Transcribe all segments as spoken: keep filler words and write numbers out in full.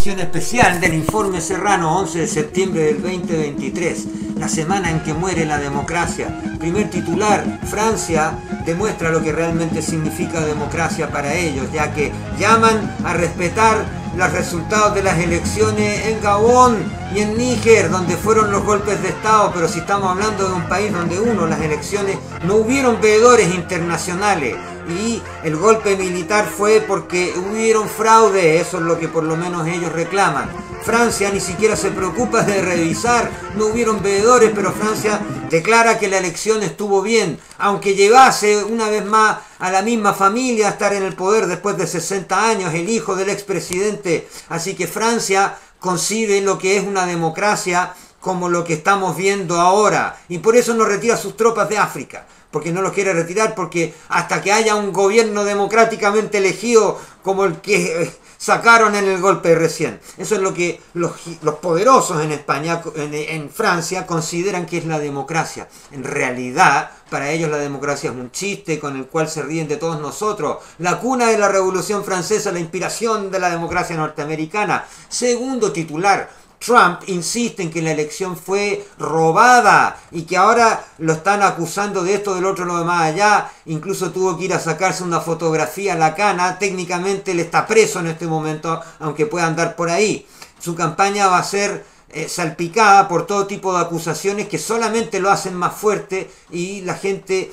edición especial del Informe Serrano, once de septiembre del dos mil veintitrés, la semana en que muere la democracia. Primer titular: Francia demuestra lo que realmente significa democracia para ellos, ya que llaman a respetar los resultados de las elecciones en Gabón y en Níger, donde fueron los golpes de Estado. Pero si estamos hablando de un país donde uno, las elecciones, no hubieron veedores internacionales, y el golpe militar fue porque hubieron fraude, eso es lo que por lo menos ellos reclaman. Francia ni siquiera se preocupa de revisar, no hubieron veedores, pero Francia declara que la elección estuvo bien, aunque llevase una vez más a la misma familia a estar en el poder después de sesenta años, el hijo del expresidente. Así que Francia concibe lo que es una democracia como lo que estamos viendo ahora, y por eso no retira sus tropas de África, porque no los quiere retirar, porque hasta que haya un gobierno democráticamente elegido como el que sacaron en el golpe recién. Eso es lo que los, los poderosos en España, en, en Francia, consideran que es la democracia. En realidad, para ellos la democracia es un chiste con el cual se ríen de todos nosotros. La cuna de la Revolución Francesa, la inspiración de la democracia norteamericana. Segundo titular: Trump insiste en que la elección fue robada y que ahora lo están acusando de esto, del otro, lo demás allá. Incluso tuvo que ir a sacarse una fotografía a la cana. Técnicamente él está preso en este momento, aunque pueda andar por ahí. Su campaña va a ser eh, salpicada por todo tipo de acusaciones que solamente lo hacen más fuerte, y la gente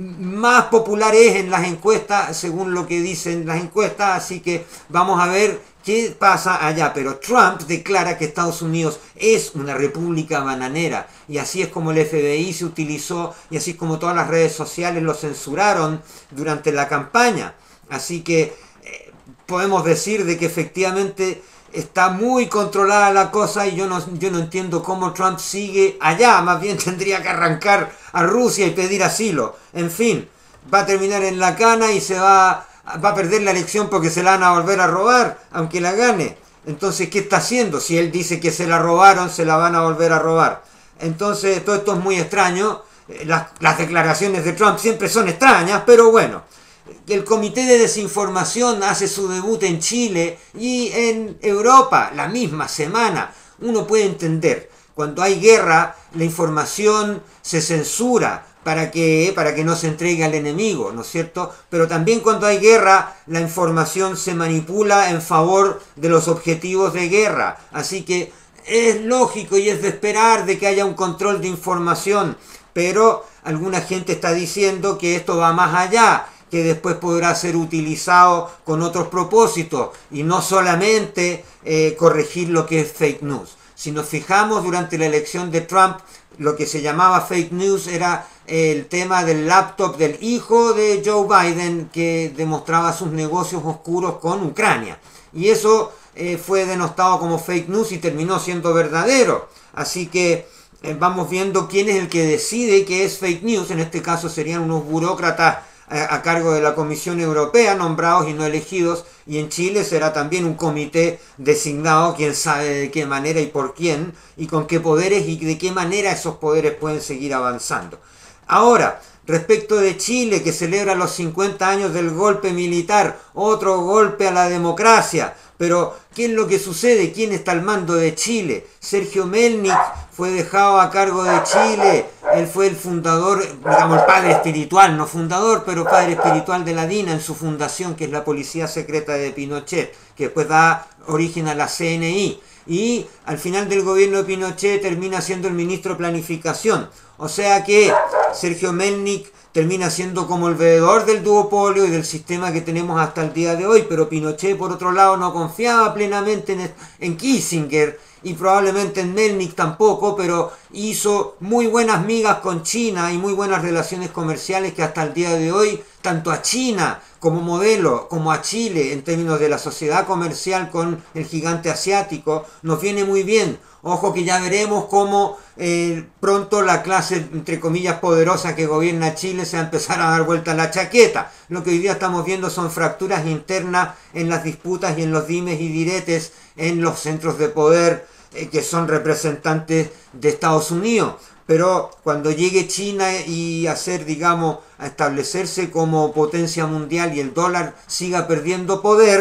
más popular es en las encuestas, según lo que dicen las encuestas. Así que vamos a ver qué pasa allá. Pero Trump declara que Estados Unidos es una república bananera, y así es como el F B I se utilizó, y así es como todas las redes sociales lo censuraron durante la campaña. Así que eh, podemos decir de que efectivamente está muy controlada la cosa, y yo no, yo no entiendo cómo Trump sigue allá. Más bien tendría que arrancar a Rusia y pedir asilo. En fin, va a terminar en la cana y se va, va a perder la elección porque se la van a volver a robar, aunque la gane. Entonces, ¿qué está haciendo? Si él dice que se la robaron, se la van a volver a robar. Entonces, todo esto es muy extraño. Las, las declaraciones de Trump siempre son extrañas, pero bueno. El Comité de Desinformación hace su debut en Chile y en Europa la misma semana. Uno puede entender, cuando hay guerra, la información se censura para que, para que no se entregue al enemigo, ¿no es cierto? Pero también cuando hay guerra, la información se manipula en favor de los objetivos de guerra. Así que es lógico y es de esperar de que haya un control de información. Pero alguna gente está diciendo que esto va más allá, que después podrá ser utilizado con otros propósitos, y no solamente eh, corregir lo que es fake news. Si nos fijamos, durante la elección de Trump, lo que se llamaba fake news era el tema del laptop del hijo de Joe Biden, que demostraba sus negocios oscuros con Ucrania. Y eso eh, fue denostado como fake news y terminó siendo verdadero. Así que eh, vamos viendo quién es el que decide que es fake news. En este caso serían unos burócratas a cargo de la Comisión Europea, nombrados y no elegidos, y en Chile será también un comité designado, quién sabe de qué manera y por quién, y con qué poderes y de qué manera esos poderes pueden seguir avanzando. Ahora, respecto de Chile, que celebra los cincuenta años del golpe militar, otro golpe a la democracia. Pero, ¿qué es lo que sucede? ¿Quién está al mando de Chile? Sergio Melnik fue dejado a cargo de Chile. Él fue el fundador, digamos el padre espiritual, no fundador, pero padre espiritual de la DINA en su fundación, que es la Policía Secreta de Pinochet, que después da origen a la C N I. Y al final del gobierno de Pinochet termina siendo el ministro de Planificación. O sea que Sergio Melnik termina siendo como el veedor del duopolio y del sistema que tenemos hasta el día de hoy. Pero Pinochet, por otro lado, no confiaba plenamente en, en Kissinger, y probablemente en Melnik tampoco, pero hizo muy buenas migas con China y muy buenas relaciones comerciales que hasta el día de hoy, tanto a China como modelo, como a Chile, en términos de la sociedad comercial con el gigante asiático, nos viene muy bien. Ojo que ya veremos cómo eh, pronto la clase, entre comillas, poderosa que gobierna Chile se va a empezar a dar vuelta a la chaqueta. Lo que hoy día estamos viendo son fracturas internas en las disputas y en los dimes y diretes en los centros de poder eh, que son representantes de Estados Unidos. Pero cuando llegue China y a ser, digamos, a establecerse como potencia mundial y el dólar siga perdiendo poder,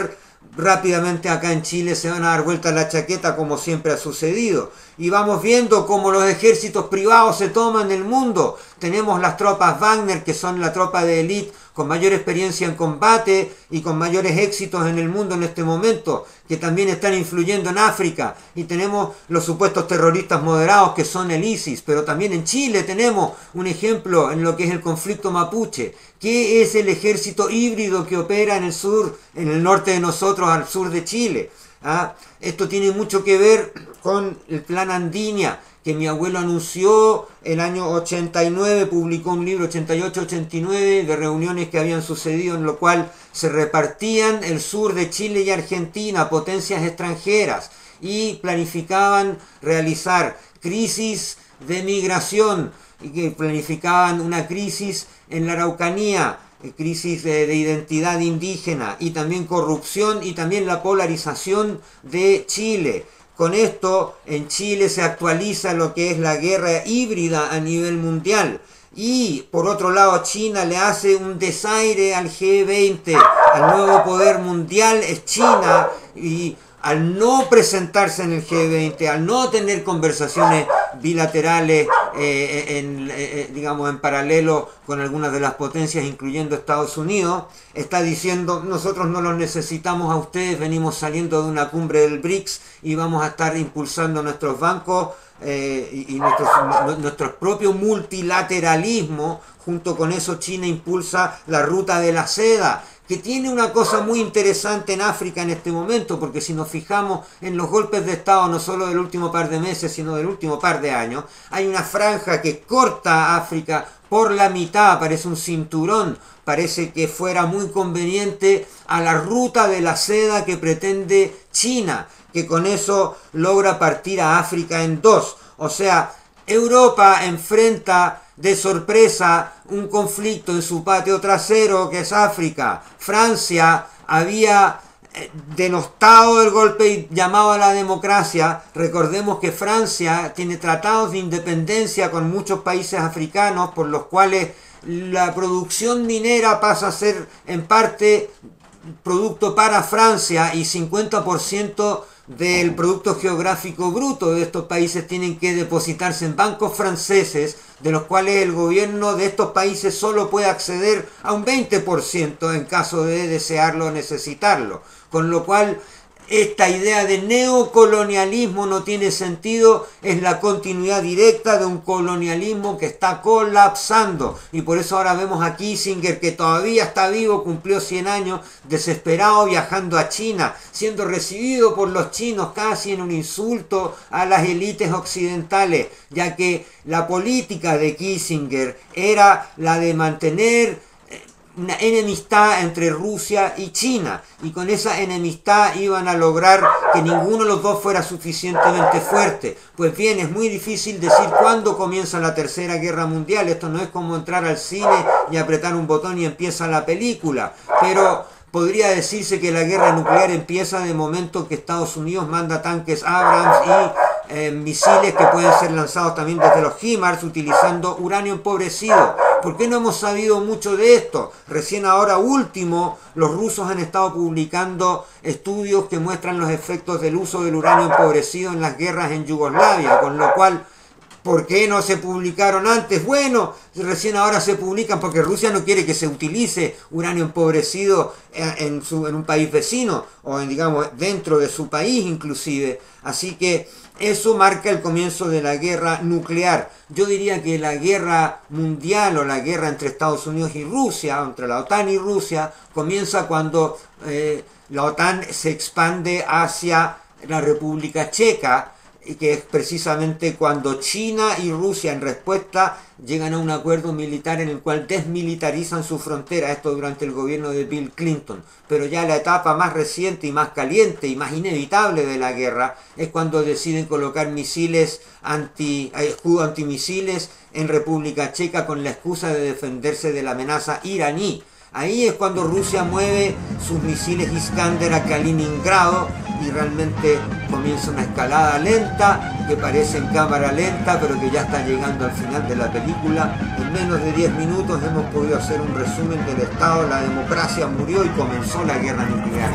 rápidamente acá en Chile se van a dar vuelta la chaqueta como siempre ha sucedido. Y vamos viendo cómo los ejércitos privados se toman el mundo. Tenemos las tropas Wagner, que son la tropa de élite con mayor experiencia en combate y con mayores éxitos en el mundo en este momento, que también están influyendo en África. Y tenemos los supuestos terroristas moderados, que son el ISIS. Pero también en Chile tenemos un ejemplo en lo que es el conflicto mapuche, que es el ejército híbrido que opera en el sur, en el norte de nosotros, al sur de Chile. ¿Ah? Esto tiene mucho que ver con el plan Andinia, que mi abuelo anunció el año ochenta y nueve, publicó un libro ochenta y ocho ochenta y nueve de reuniones que habían sucedido, en lo cual se repartían el sur de Chile y Argentina, potencias extranjeras, y planificaban realizar crisis de migración, y que planificaban una crisis en la Araucanía, crisis de, de identidad indígena, y también corrupción, y también la polarización de Chile. Con esto en Chile se actualiza lo que es la guerra híbrida a nivel mundial. Y por otro lado China le hace un desaire al G veinte, al nuevo poder mundial es China, y al no presentarse en el G veinte, al no tener conversaciones bilaterales, eh, en, eh, digamos, en paralelo con algunas de las potencias, incluyendo Estados Unidos, está diciendo: nosotros no los necesitamos a ustedes, venimos saliendo de una cumbre del BRICS y vamos a estar impulsando nuestros bancos eh, y, y nuestros, nuestro propio multilateralismo. Junto con eso China impulsa la ruta de la seda, que tiene una cosa muy interesante en África en este momento, porque si nos fijamos en los golpes de Estado, no solo del último par de meses, sino del último par de años, hay una franja que corta África por la mitad, parece un cinturón, parece que fuera muy conveniente a la ruta de la seda que pretende China, que con eso logra partir a África en dos. O sea, Europa enfrenta de sorpresa un conflicto en su patio trasero, que es África. Francia había denostado el golpe y llamado a la democracia. Recordemos que Francia tiene tratados de independencia con muchos países africanos, por los cuales la producción minera pasa a ser en parte producto para Francia, y cincuenta por ciento del producto geográfico bruto de estos países tienen que depositarse en bancos franceses, de los cuales el gobierno de estos países solo puede acceder a un veinte por ciento en caso de desearlo o necesitarlo. Con lo cual, esta idea de neocolonialismo no tiene sentido, es la continuidad directa de un colonialismo que está colapsando. Y por eso ahora vemos a Kissinger, que todavía está vivo, cumplió cien años, desesperado, viajando a China, siendo recibido por los chinos casi en un insulto a las élites occidentales, ya que la política de Kissinger era la de mantener una enemistad entre Rusia y China, y con esa enemistad iban a lograr que ninguno de los dos fuera suficientemente fuerte. Pues bien, es muy difícil decir cuándo comienza la Tercera Guerra Mundial. Esto no es como entrar al cine y apretar un botón y empieza la película, pero podría decirse que la guerra nuclear empieza de momento que Estados Unidos manda tanques Abrams y eh, misiles que pueden ser lanzados también desde los HIMARS utilizando uranio empobrecido. ¿Por qué no hemos sabido mucho de esto? Recién ahora último, los rusos han estado publicando estudios que muestran los efectos del uso del uranio empobrecido en las guerras en Yugoslavia, con lo cual, ¿por qué no se publicaron antes? Bueno, recién ahora se publican porque Rusia no quiere que se utilice uranio empobrecido en, su, en un país vecino, o en, digamos, dentro de su país inclusive. Así que eso marca el comienzo de la guerra nuclear. Yo diría que la guerra mundial, o la guerra entre Estados Unidos y Rusia, entre la OTAN y Rusia, comienza cuando eh, la OTAN se expande hacia la República Checa, y que es precisamente cuando China y Rusia en respuesta llegan a un acuerdo militar en el cual desmilitarizan su frontera, esto durante el gobierno de Bill Clinton. Pero ya la etapa más reciente y más caliente y más inevitable de la guerra es cuando deciden colocar misiles anti, escudo antimisiles en República Checa con la excusa de defenderse de la amenaza iraní. Ahí es cuando Rusia mueve sus misiles Iskander a Kaliningrado, y realmente comienza una escalada lenta, que parece en cámara lenta, pero que ya está llegando al final de la película. En menos de diez minutos hemos podido hacer un resumen del estado. La democracia murió y comenzó la guerra nuclear en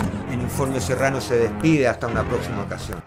Informe Serrano se despide hasta una próxima ocasión.